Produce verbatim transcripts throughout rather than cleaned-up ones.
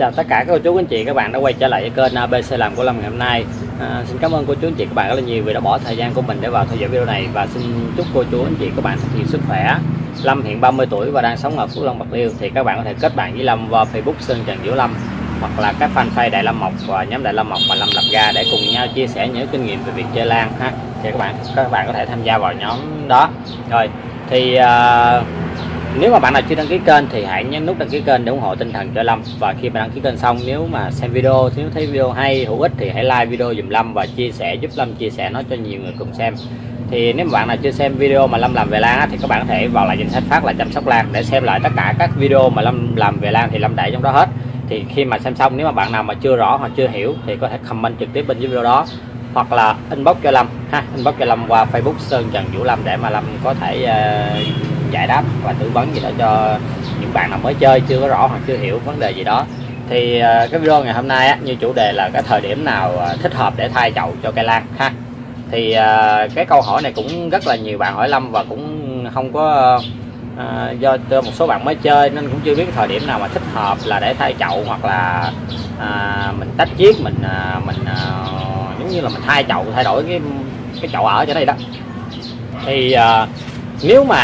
chào tất cả các cô chú anh chị các bạn đã quay trở lại với kênh a bê xê làm của Lâm ngày hôm nay. À, xin cảm ơn cô chú anh chị các bạn rất là nhiều vì đã bỏ thời gian của mình để vào theo dõi video này, và xin chúc cô chú anh chị các bạn thật nhiều sức khỏe. Lâm hiện ba mươi tuổi và đang sống ở Phú Long, Bạc Liêu, thì các bạn có thể kết bạn với Lâm qua Facebook Sơn Trần Vũ Lâm hoặc là các fanpage Đại Lâm Mộc và nhóm Đại Lâm Mộc và Lâm lập ra để cùng nhau chia sẻ những kinh nghiệm về việc chơi lan ha. Thì các bạn các bạn có thể tham gia vào nhóm đó. Rồi thì uh, nếu mà bạn nào chưa đăng ký kênh thì hãy nhấn nút đăng ký kênh để ủng hộ tinh thần cho Lâm. Và khi mà đăng ký kênh xong, nếu mà xem video, nếu thấy video hay hữu ích thì hãy like video dùm Lâm và chia sẻ, giúp Lâm chia sẻ nó cho nhiều người cùng xem. Thì nếu mà bạn nào chưa xem video mà Lâm làm về lan á, thì các bạn có thể vào lại danh sách phát là chăm sóc lan để xem lại tất cả các video mà Lâm làm về lan, thì Lâm để trong đó hết. Thì khi mà xem xong, nếu mà bạn nào mà chưa rõ hoặc chưa hiểu thì có thể comment trực tiếp bên dưới video đó, hoặc là inbox cho Lâm ha, inbox cho Lâm qua Facebook Sơn Trần Vũ Lâm để mà Lâm có thể uh, giải đáp và tư vấn gì đó cho những bạn nào mới chơi chưa có rõ hoặc chưa hiểu vấn đề gì đó. Thì uh, cái video ngày hôm nay á, như chủ đề là cái thời điểm nào uh, thích hợp để thay chậu cho cây lan ha. Thì uh, cái câu hỏi này cũng rất là nhiều bạn hỏi Lâm và cũng không có uh, uh, do một số bạn mới chơi nên cũng chưa biết cái thời điểm nào mà thích hợp là để thay chậu, hoặc là uh, mình tách chiết mình uh, mình uh, giống như là mình thay chậu, thay đổi cái cái chậu ở cho đây đó. Thì uh, nếu mà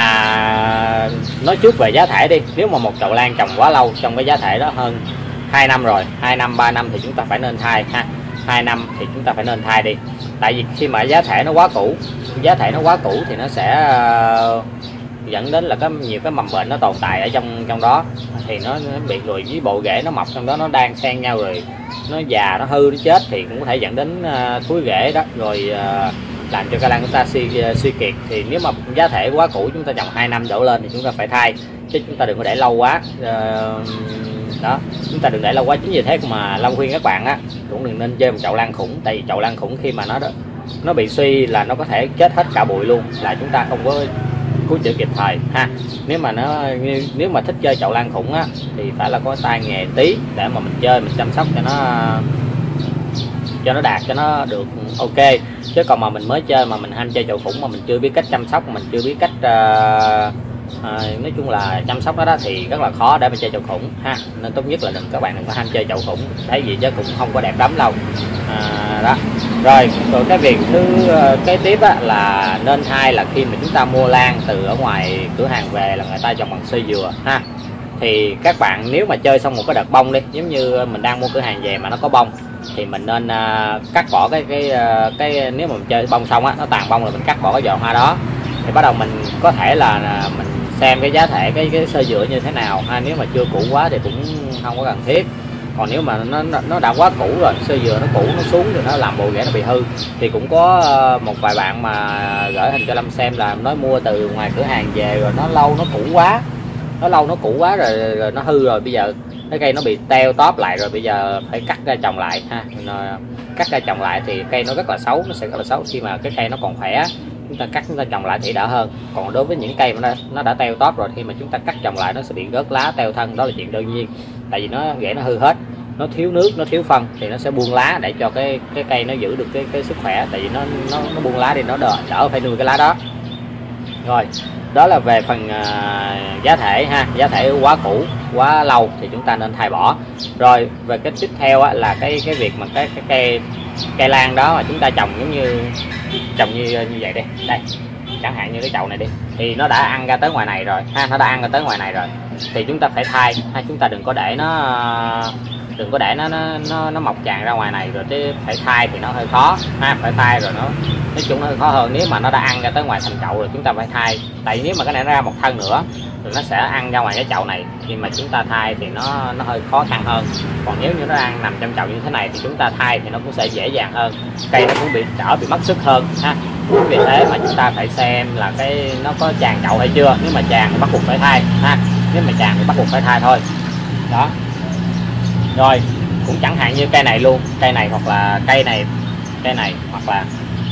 nói trước về giá thể đi, nếu mà một chậu lan trồng quá lâu trong cái giá thể đó hơn hai năm rồi, hai năm ba năm thì chúng ta phải nên thay ha. Hai năm thì chúng ta phải nên thay đi. Tại vì khi mà giá thể nó quá cũ, giá thể nó quá cũ thì nó sẽ uh, dẫn đến là có nhiều cái mầm bệnh nó tồn tại ở trong trong đó, thì nó, nó bị rồi với bộ rễ nó mọc trong đó, nó đang xen nhau rồi nó già, nó hư, nó chết thì cũng có thể dẫn đến uh, thúi rễ đó, rồi uh, làm cho cây lan chúng ta suy suy kiệt. Thì nếu mà giá thể quá cũ, chúng ta trồng hai năm đổ lên thì chúng ta phải thay, chứ chúng ta đừng có để lâu quá. Uh, đó, chúng ta đừng để lâu quá. Chính vì thế mà Lâm khuyên các bạn á cũng đừng nên chơi một chậu lan khủng. Tại vì chậu lan khủng khi mà nó nó bị suy là nó có thể chết hết cả bụi luôn, là chúng ta không có cứu chữa kịp thời ha. Nếu mà nó nếu mà thích chơi chậu lan khủng á thì phải là có tay nghề tí để mà mình chơi, mình chăm sóc cho nó cho nó đạt, cho nó được ok. Chứ còn mà mình mới chơi mà mình ham chơi chậu khủng mà mình chưa biết cách chăm sóc, mình chưa biết cách uh, uh, nói chung là chăm sóc nó đó thì rất là khó để mà chơi chậu khủng ha. Nên tốt nhất là đừng các bạn đừng có ham chơi chậu khủng, thấy gì chứ cũng không có đẹp lắm đâu. À, đó. Rồi, rồi cái việc thứ uh, kế tiếp á, là nên thay là khi mà chúng ta mua lan từ ở ngoài cửa hàng về là người ta trồng bằng sơ dừa ha. Thì các bạn nếu mà chơi xong một cái đợt bông đi, giống như mình đang mua cửa hàng về mà nó có bông thì mình nên uh, cắt bỏ cái cái uh, cái nếu mà mình chơi bông xong á, nó tàn bông rồi mình cắt bỏ cái giò hoa đó. Thì bắt đầu mình có thể là uh, mình xem cái giá thể cái cái sơ dừa như thế nào ha. Nếu mà chưa cũ quá thì cũng không có cần thiết. Còn nếu mà nó nó đã quá cũ rồi, sơ dừa nó cũ, nó xuống thì nó làm bộ rễ nó bị hư, thì cũng có một vài bạn mà gửi hình cho Lâm xem là nói mua từ ngoài cửa hàng về rồi nó lâu, nó cũ quá, nó lâu nó cũ quá rồi, rồi nó hư rồi, bây giờ cái cây nó bị teo tóp lại rồi, bây giờ phải cắt ra trồng lại ha. Cắt ra trồng lại thì cây nó rất là xấu, nó sẽ rất là xấu. Khi mà cái cây nó còn khỏe chúng ta cắt chúng ta trồng lại thì đỡ hơn. Còn đối với những cây mà nó, nó đã teo tóp rồi, khi mà chúng ta cắt trồng lại nó sẽ bị rớt lá, teo thân, đó là chuyện đương nhiên. Tại vì nó rễ nó hư hết, nó thiếu nước, nó thiếu phân thì nó sẽ buông lá để cho cái cái cây nó giữ được cái cái sức khỏe. Tại vì nó nó, nó buông lá thì nó đỡ, đỡ phải nuôi cái lá đó. Rồi đó là về phần uh, giá thể ha. Giá thể quá cũ, quá lâu thì chúng ta nên thay bỏ. Rồi về cái tiếp theo á, là cái cái việc mà cái cái cây cây lan đó mà chúng ta trồng giống như trồng như như vậy đi, đây chẳng hạn như cái chậu này đi, thì nó đã ăn ra tới ngoài này rồi ha, nó đã ăn ra tới ngoài này rồi thì chúng ta phải thay ha. Chúng ta đừng có để nó đừng có để nó nó nó, nó mọc tràn ra ngoài này rồi, chứ phải thay thì nó hơi khó ha. Phải thay rồi nó nói chung nó hơi khó hơn. Nếu mà nó đã ăn ra tới ngoài thành chậu rồi chúng ta phải thay. Tại vì nếu mà cái này nó ra một thân nữa rồi nó sẽ ăn ra ngoài cái chậu này, khi mà chúng ta thay thì nó nó hơi khó khăn hơn. Còn nếu như nó đang nằm trong chậu như thế này thì chúng ta thay thì nó cũng sẽ dễ dàng hơn, cây nó cũng bị đỡ bị mất sức hơn ha. Vì thế mà chúng ta phải xem là cái nó có tràn chậu hay chưa. Nếu mà tràn thì bắt buộc phải thay ha. Nếu mà tràn thì bắt buộc phải thay thôi đó. Rồi cũng chẳng hạn như cây này luôn, cây này hoặc là cây này, cây này hoặc là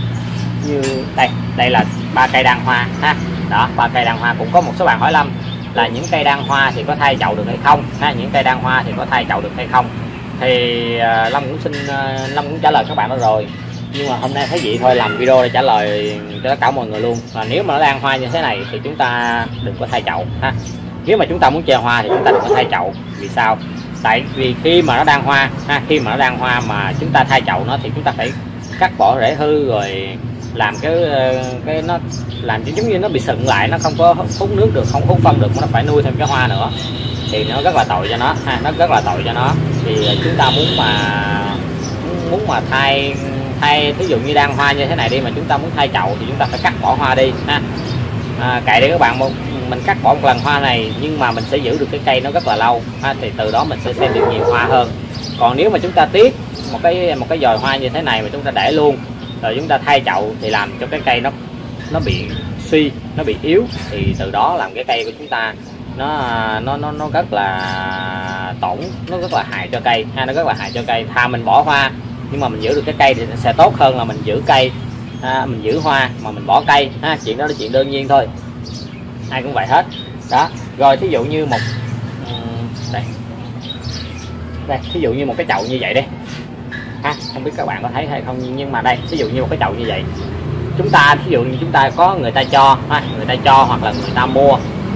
như đây, đây là ba cây đăng hoa ha. Đó, ba cây đăng hoa. Cũng có một số bạn hỏi Lâm là những cây đăng hoa thì có thay chậu được hay không ha. Những cây đăng hoa thì có thay chậu được hay không, thì uh, Lâm cũng xin uh, Lâm cũng trả lời các bạn đó rồi. Nhưng mà hôm nay thấy vậy thôi, làm video để trả lời cho tất cả mọi người luôn. Là nếu mà nó đăng hoa như thế này thì chúng ta đừng có thay chậu ha. Nếu mà chúng ta muốn chơi hoa thì chúng ta đừng có thay chậu. Vì sao? Tại vì khi mà nó đang hoa ha, khi mà nó đang hoa mà chúng ta thay chậu nó thì chúng ta phải cắt bỏ rễ hư, rồi làm cái cái nó làm cho giống như nó bị sựng lại, nó không có hút nước được, không hút phân được, nó phải nuôi thêm cái hoa nữa thì nó rất là tội cho nó ha, nó rất là tội cho nó. Thì chúng ta muốn mà muốn mà thay thay ví dụ như đang hoa như thế này đi, mà chúng ta muốn thay chậu thì chúng ta phải cắt bỏ hoa đi ha. À, kệ đi các bạn, mình cắt bỏ một lần hoa này nhưng mà mình sẽ giữ được cái cây nó rất là lâu ha, thì từ đó mình sẽ xem được nhiều hoa hơn. Còn nếu mà chúng ta tiếc một cái một cái dòi hoa như thế này mà chúng ta để luôn rồi chúng ta thay chậu thì làm cho cái cây nó nó bị suy, nó bị yếu, thì từ đó làm cái cây của chúng ta nó nó nó nó rất là tổn, nó rất là hại cho cây ha, nó rất là hại cho cây. Thà mình bỏ hoa nhưng mà mình giữ được cái cây thì sẽ tốt hơn là mình giữ cây à, mình giữ hoa mà mình bỏ cây ha, chuyện đó là chuyện đương nhiên thôi, ai cũng vậy hết đó. Rồi thí dụ như một đây đây thí dụ như một cái chậu như vậy đi ha, không biết các bạn có thấy hay không, nhưng mà đây thí dụ như một cái chậu như vậy, chúng ta thí dụ như chúng ta có người ta cho ha, người ta cho hoặc là người ta mua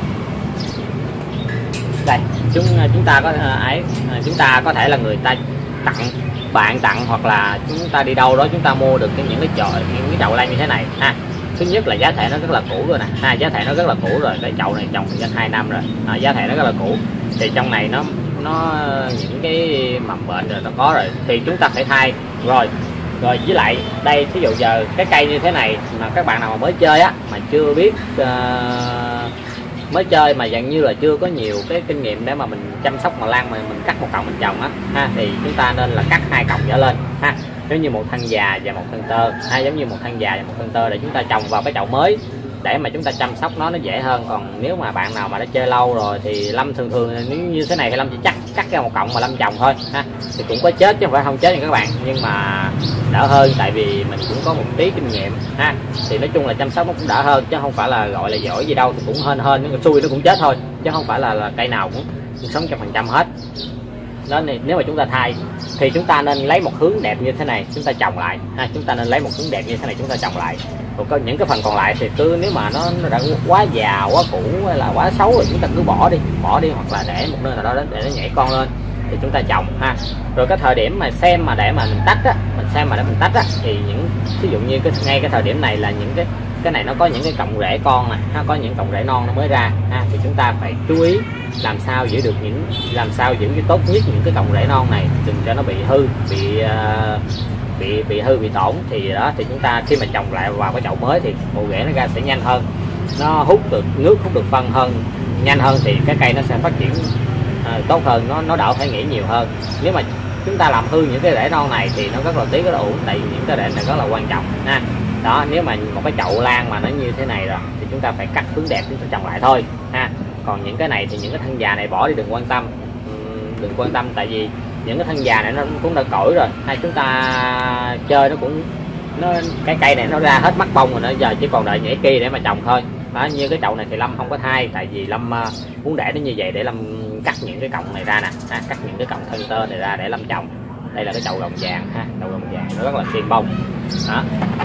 đây, chúng chúng ta có ấy chúng ta có thể là người ta tặng, bạn tặng, hoặc là chúng ta đi đâu đó chúng ta mua được cái những cái chậu những cái chậu lan như thế này ha. Thứ nhất là giá thể nó rất là cũ rồi nè ha, giá thể nó rất là cũ rồi, cái chậu này trồng gần hai năm rồi à, giá thể nó rất là cũ, thì trong này nó nó những cái mầm bệnh rồi nó có rồi thì chúng ta phải thay rồi. Rồi với lại đây thí dụ giờ cái cây như thế này mà các bạn nào mà mới chơi á, mà chưa biết uh, mới chơi mà dạng như là chưa có nhiều cái kinh nghiệm để mà mình chăm sóc mà lan mà mình cắt một cọng mình trồng á ha, thì chúng ta nên là cắt hai cọng trở lên ha, giống như một thân già và một thân tơ ha, giống như một thân già và một thân tơ để chúng ta trồng vào cái chậu mới để mà chúng ta chăm sóc nó nó dễ hơn. Còn nếu mà bạn nào mà đã chơi lâu rồi thì Lâm thường thường nếu như thế này thì Lâm chỉ chắc cắt ra một cọng mà Lâm trồng thôi ha, thì cũng có chết chứ không phải không chết nha các bạn, nhưng mà đỡ hơn tại vì mình cũng có một tí kinh nghiệm ha, thì nói chung là chăm sóc nó cũng đỡ hơn, chứ không phải là gọi là giỏi gì đâu, thì cũng hên hên nhưng mà xui nó cũng chết thôi, chứ không phải là, là cây nào cũng sống trăm phần trăm hết đó. Này, nếu mà chúng ta thay thì chúng ta nên lấy một hướng đẹp như thế này chúng ta trồng lại ha, chúng ta nên lấy một hướng đẹp như thế này chúng ta trồng lại. Còn có những cái phần còn lại thì cứ nếu mà nó, nó đã quá già quá cũ hay là quá xấu rồi chúng ta cứ bỏ đi bỏ đi hoặc là để một nơi nào đó để nó nhảy con lên thì chúng ta trồng ha. Rồi cái thời điểm mà xem mà để mà mình tách á, mình xem mà để mình tách á, thì những ví dụ như cái ngay cái thời điểm này là những cái cái này nó có những cái cọng rễ con này ha, có những cọng rễ non nó mới ra ha, thì chúng ta phải chú ý làm sao giữ được những làm sao giữ cái tốt nhất những cái cọng rễ non này, đừng cho nó bị hư, bị uh, bị bị hư bị tổn, thì đó thì chúng ta khi mà trồng lại vào cái chậu mới thì bộ rễ nó ra sẽ nhanh hơn, nó hút được nước, hút được phân hơn, nhanh hơn, thì cái cây nó sẽ phát triển uh, tốt hơn, nó nó đỡ phải nghĩ nhiều hơn. Nếu mà chúng ta làm hư những cái rễ non này thì nó rất là tiếc, rất là uổng, tại vì những cái rễ này rất là quan trọng ha. Đó, nếu mà một cái chậu lan mà nó như thế này rồi thì chúng ta phải cắt hướng đẹp chúng ta trồng lại thôi ha. Còn những cái này thì những cái thân già này bỏ đi, đừng quan tâm, đừng quan tâm, tại vì những cái thân già này nó cũng đã cỗi rồi, hay chúng ta chơi nó cũng nó cái cây này nó ra hết mắt bông rồi, nó giờ chỉ còn đợi nhảy kia để mà trồng thôi đó. Như cái chậu này thì Lâm không có thay, tại vì Lâm uh, muốn để nó như vậy để Lâm cắt những cái cọng này ra nè ha, cắt những cái cọng thân tơ này ra để Lâm trồng. Đây là cái chậu đồng vàng ha, chậu đồng vàng nó rất là xiên bông đó.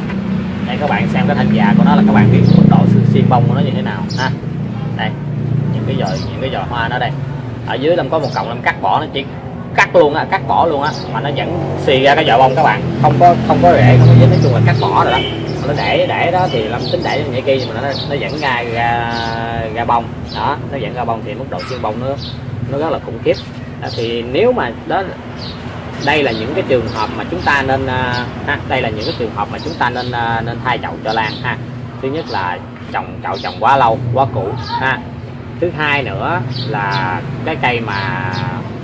Đây các bạn xem cái thân già của nó là các bạn biết mức độ sự xiên bông của nó như thế nào ha. Đây những cái giò những cái giò hoa nó đây, ở dưới Lâm có một cọng Lâm cắt bỏ, nó chỉ cắt luôn á, cắt bỏ luôn á mà nó vẫn xì ra cái vỏ bông các bạn, không có không có rễ, không có gì, nói chung là cắt bỏ rồi đó. Nó để để đó thì Lâm tính để như kia nhưng mà nó nó vẫn ra ra ra bông đó, nó vẫn ra bông thì mức độ xiên bông nó nó rất là khủng khiếp đó. Thì nếu mà đó đây là những cái trường hợp mà chúng ta nên ha, đây là những cái trường hợp mà chúng ta nên nên thay chậu cho lan ha. Thứ nhất là trồng chậu trồng quá lâu, quá cũ ha. Thứ hai nữa là cái cây mà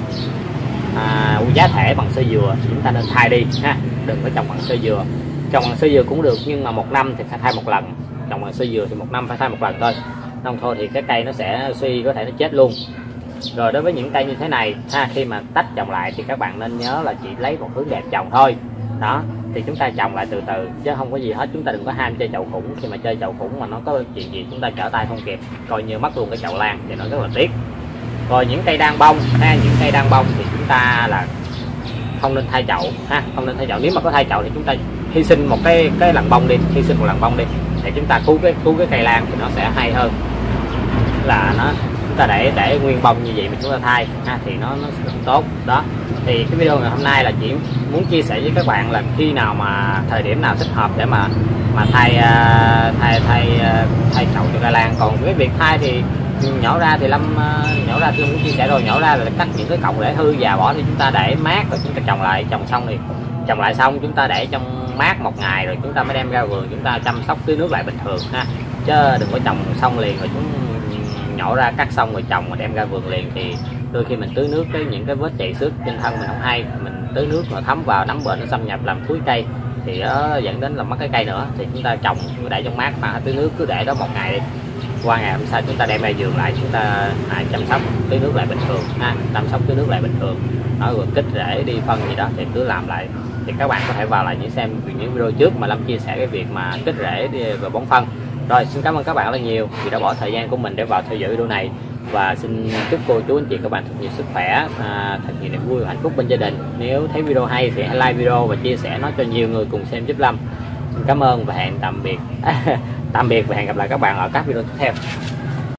à, giá thể bằng sơ dừa thì chúng ta nên thay đi ha, đừng có trồng bằng sơ dừa. Trồng bằng sơ dừa cũng được nhưng mà một năm thì phải thay một lần, trồng bằng sơ dừa thì một năm phải thay một lần thôi, không thôi thì cái cây nó sẽ suy, có thể nó chết luôn. Rồi đối với những cây như thế này ha, khi mà tách trồng lại thì các bạn nên nhớ là chỉ lấy một hướng đẹp trồng thôi đó, thì chúng ta trồng lại từ từ chứ không có gì hết. Chúng ta đừng có ham chơi chậu khủng, khi mà chơi chậu khủng mà nó có chuyện gì chúng ta trở tay không kịp, coi như mất luôn cái chậu lan thì nó rất là tiếc. Rồi những cây đang bông ha, những cây đang bông thì chúng ta là không nên thay chậu ha, không nên thay chậu. Nếu mà có thay chậu thì chúng ta hy sinh một cái cái lần bông đi, hy sinh một lần bông đi để chúng ta cứu cái cứu cái cây lan thì nó sẽ hay hơn là nó ta để để nguyên bông như vậy mà chúng ta thay ha, thì nó nó sẽ không tốt đó. Thì cái video ngày hôm nay là chỉ muốn chia sẻ với các bạn là khi nào mà thời điểm nào thích hợp để mà mà thay thay thay thay chậu cho cây lan. Còn cái việc thay thì nhỏ ra thì Lâm nhỏ ra thì muốn chia sẻ rồi, nhỏ ra là cắt những cái cọng để hư già bỏ thì chúng ta để mát rồi chúng ta trồng lại. Trồng xong thì trồng lại xong chúng ta để trong mát một ngày rồi chúng ta mới đem ra vườn, chúng ta chăm sóc tưới nước lại bình thường ha, chứ đừng có trồng xong liền rồi chúng nhỏ ra cắt xong rồi trồng mà đem ra vườn liền thì đôi khi mình tưới nước cái những cái vết chảy xước trên thân mình không hay, mình tưới nước mà thấm vào nấm bệnh nó xâm nhập làm thúi cây thì nó dẫn đến là mất cái cây nữa. Thì chúng ta trồng cứ để trong mát mà tưới nước cứ để đó một ngày đi, qua ngày hôm sau chúng ta đem ra vườn lại, chúng ta à, chăm sóc tưới nước lại bình thường ha, chăm sóc tưới nước lại bình thường đó, rồi kích rễ đi phân gì đó thì cứ làm lại. Thì các bạn có thể vào lại những xem những video trước mà Lâm chia sẻ cái việc mà kích rễ đi và bón phân. Rồi xin cảm ơn các bạn rất là nhiều vì đã bỏ thời gian của mình để vào theo dõi video này, và xin chúc cô chú anh chị các bạn thật nhiều sức khỏe, à, thật nhiều niềm vui và hạnh phúc bên gia đình. Nếu thấy video hay thì hãy like video và chia sẻ nó cho nhiều người cùng xem giúp Lâm. Xin cảm ơn và hẹn tạm biệt tạm biệt và hẹn gặp lại các bạn ở các video tiếp theo.